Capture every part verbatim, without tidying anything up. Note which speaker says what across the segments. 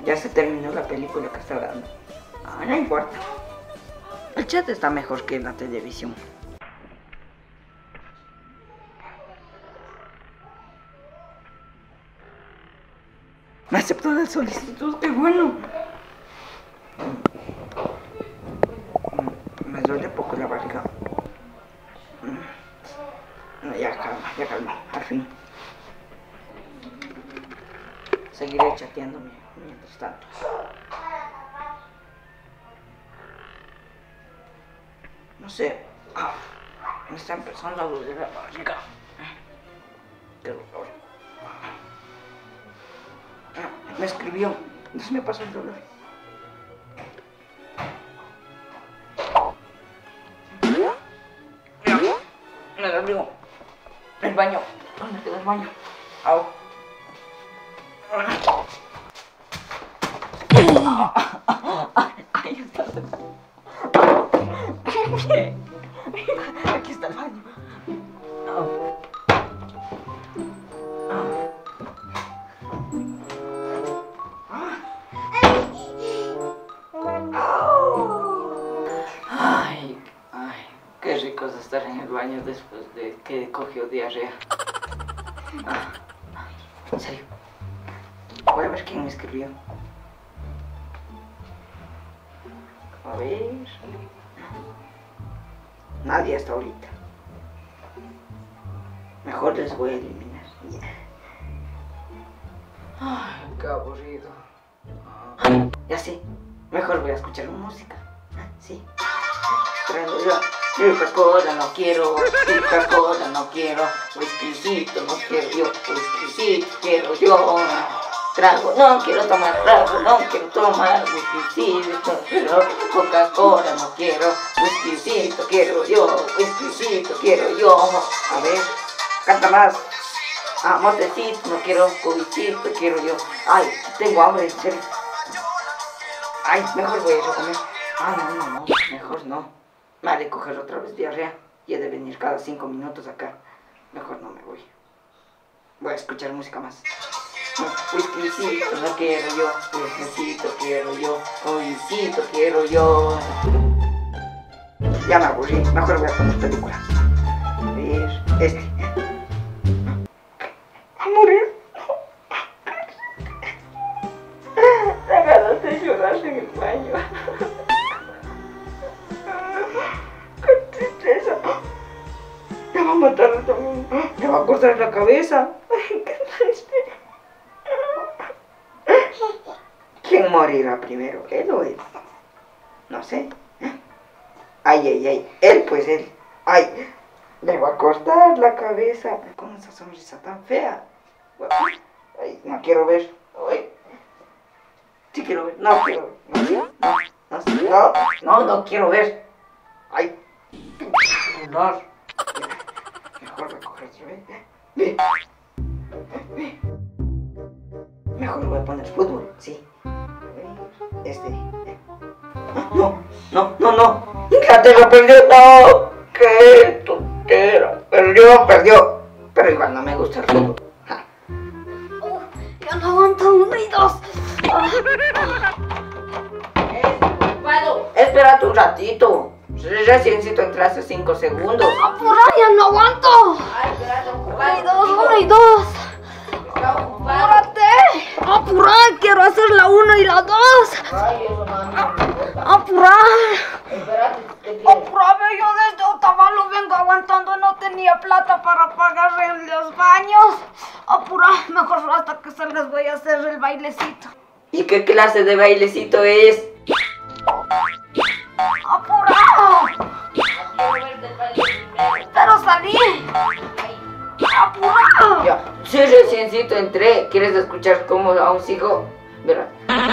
Speaker 1: Ya se terminó la película que está dando. Ah, no importa. El chat está mejor que la televisión. Me aceptó la solicitud, qué bueno. Me duele poco la barriga. Ya calma, ya calma, al fin. Seguiré chateándome mientras tanto. No sé, ah, me está empezando a doler la barriga. Qué dolor. Ah, me escribió, no se me pasó el dolor. Me dolió el baño. ¿Dónde quedó el baño? Au. Ahí está. Aquí está el baño. Au. Ay, ay, qué rico es estar en el baño después de que cogió diarrea. Ah, en serio. Voy a ver quién me escribió. A ver. Nadie hasta ahorita. Mejor les voy a eliminar. Ay, qué aburrido. Ah, ya sé. Mejor voy a escuchar música. Sí. Coca-Cola no quiero, Coca-Cola no quiero, whiskycito no quiero yo, whiskycito quiero yo. Trago, no quiero tomar trago, no quiero tomar whiskycito, quiero Coca-Cola no quiero, whiskycito quiero yo, whiskycito quiero yo. A ver, canta más. Ah, motecito no quiero, cubicito quiero yo. Ay, tengo hambre, en serio. Ay, mejor voy a ir a comer. Ah, no, no, no, mejor no. Me ha de coger otra vez diarrea y he de venir cada cinco minutos acá. Mejor no me voy. Voy a escuchar música más. Whiskycito no quiero yo, whiskycito quiero yo, whiskycito quiero yo. Ya me aburrí, mejor voy a poner película. A ver, este. A morir. Te ganas de llorar en el baño. Me va a matar también. Me va a cortar la cabeza. Ay, qué triste. ¿Quién morirá primero? ¿Él o él? No sé. Ay, ay, ay. Él, pues él. Ay, le va a cortar la cabeza. Con esa sonrisa tan fea. Ay, no quiero ver. Ay. Sí quiero ver. No quiero ver. No, no, no, no, no quiero ver. Ay. Dolor. Mejor voy a coger otra vez. Ve. Ve. Mejor voy a poner fútbol, sí. Este. No, no, no, no. Inglaterra perdió. No. Qué tontera. Perdió, perdió. Pero igual no me gusta el fútbol. Ja.
Speaker 2: Oh, ya no aguanto uno y dos.
Speaker 1: Ocupado. Espérate un ratito. Reciencito entré hace cinco segundos.
Speaker 2: ¡Apura, ya no aguanto!
Speaker 1: Ay, espérate,
Speaker 2: Uno y
Speaker 1: ocupado.
Speaker 2: dos, uno y dos.
Speaker 1: Está ocupado.
Speaker 2: ¡Apúrate! ¡Apura! ¡Quiero hacer la uno y la dos!
Speaker 1: Ay, eso no, no me importa.
Speaker 2: ¡Apura!
Speaker 1: Espérate, ¿qué quieres?
Speaker 2: ¡Apura! Yo desde Otavalo vengo aguantando, no tenía plata para pagar en los baños. ¡Apura! Mejor hasta que salgas voy a hacer el bailecito.
Speaker 1: ¿Y qué clase de bailecito es?
Speaker 2: ¡Apura! ¡Pero salí! ¡Apura!
Speaker 1: Ya, sí, reciencito entré. ¿Quieres escuchar cómo aún sigo? Verá.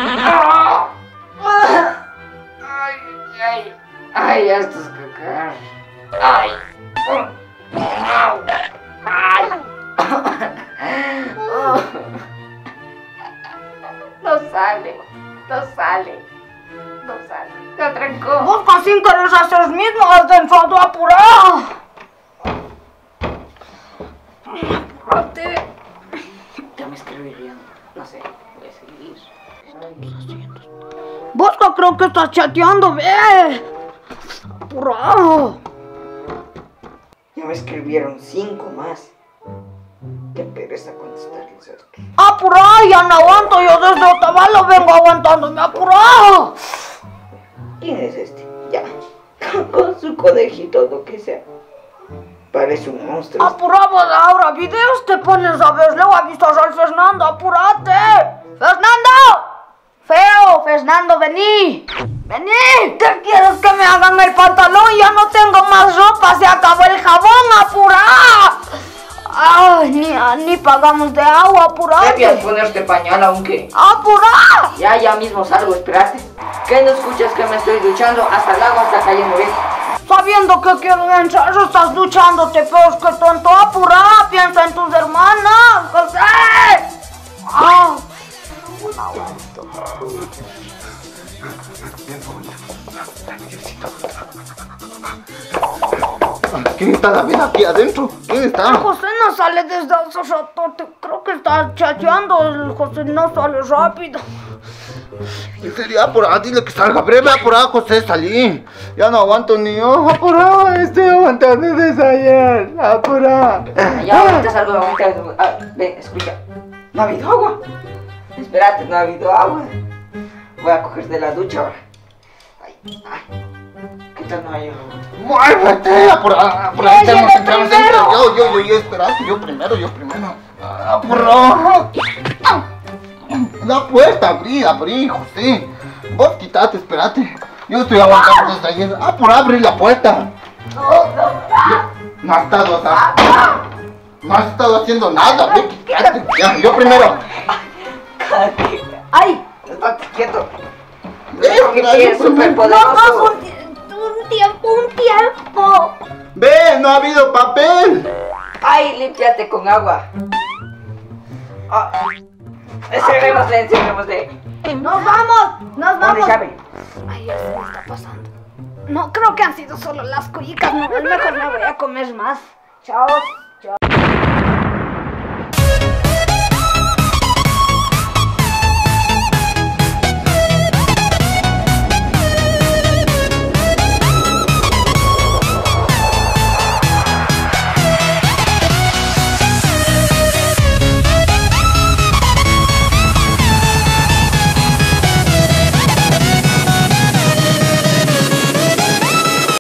Speaker 1: Ay, ay, ay, ya estás cacar. Ay. Ay. No sale, no sale, no sale. Se atrancó.
Speaker 2: Busca sin querer hacer mismo, has de enfado, apurado. Apúrate.
Speaker 1: Ya me escribirían, no sé, voy a seguir.
Speaker 2: creo que estás chateando, ve. Apurado.
Speaker 1: Ya me escribieron cinco más. Qué pereza contestarles.
Speaker 2: Apurado, ya no aguanto. Yo desde Otavalo vengo aguantándome. Apurado.
Speaker 1: ¿Quién es este? Ya. Con su conejito, lo que sea. Parece un monstruo.
Speaker 2: Apurado, ahora videos te pones a ver. Luego avisas al Fernando. Apúrate. ¡Fernando! ¡Feo! ¡Fernando, vení! ¡Vení! ¿Qué quieres que me hagan el pantalón? Ya no tengo más ropa. Se acabó el jabón. ¡Apurá! ¡Ay! Ni, ni pagamos de agua. ¡Apurate!
Speaker 1: Debías ponerte pañal aunque.
Speaker 2: ¡Apurá!
Speaker 1: Ya, ya mismo salgo, espérate. ¿Qué no escuchas que me estoy duchando? Hasta el agua está cayendo, ¿ves?
Speaker 2: Sabiendo que quiero entrar, estás duchándote, pero es que tonto. ¡Apurá! Piensa en tus hermanas. ¡José! ¡Ah!
Speaker 3: ¿Quién está David aquí adentro? ¿Quién está?
Speaker 2: El José no sale desde hace rato. Creo que está chateando. El José no sale rápido.
Speaker 3: ¿En serio? Apurá, dile que salga breve, apurá, José, salí. Ya no aguanto ni yo, apurá, estoy aguantando desde ayer, apurá.
Speaker 1: Ya ahorita salgo, ahorita. Ah, ven, escucha. No ha habido agua. Espérate, no ha habido agua. Voy a coger de la ducha ahora. Ay, ay. ¿Qué tal no hay agua?
Speaker 3: Muévete, apurá, apurá,
Speaker 2: ¿Quién
Speaker 3: entremos,
Speaker 2: llega
Speaker 3: entremos,
Speaker 2: primero?
Speaker 3: entremos. Yo, yo, yo, yo, espérate, yo primero, yo primero. Apurá. La puerta, abrí, abrí, José. Vos quitate, espérate. Yo estoy aguantando desde ayer. Apurá, abrí la puerta. No has estado, no has estado haciendo nada, ve, quítate. Ya, yo primero.
Speaker 2: ¡Ay!
Speaker 1: Estate quieto.
Speaker 3: Ve,
Speaker 1: Porque
Speaker 3: mira,
Speaker 1: sí
Speaker 3: yo
Speaker 1: es
Speaker 3: primero.
Speaker 1: súper
Speaker 2: No, no,
Speaker 1: poderoso.
Speaker 2: un, un tiempo, un tiempo.
Speaker 3: Ve, no ha habido papel.
Speaker 1: Ay, límpiate con agua. Ah. Encerrémosle, encerrémosle.
Speaker 2: Nos vamos, nos
Speaker 1: Pon
Speaker 2: vamos.
Speaker 1: llave.
Speaker 2: Ay, ya se me está pasando. No, creo que han sido solo las cuicas. No, mejor me voy a comer más. Chao.